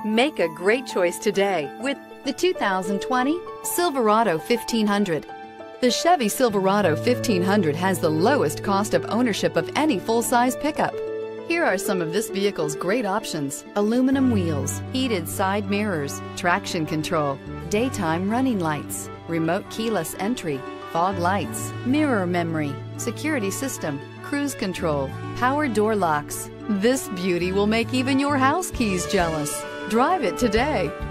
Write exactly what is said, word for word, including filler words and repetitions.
Make a great choice today with the two thousand twenty Silverado fifteen hundred. The Chevy Silverado fifteen hundred has the lowest cost of ownership of any full-size pickup. Here are some of this vehicle's great options: aluminum wheels, heated side mirrors, traction control, daytime running lights, remote keyless entry, fog lights, mirror memory, security system, cruise control, power door locks. This beauty will make even your house keys jealous. Drive it today.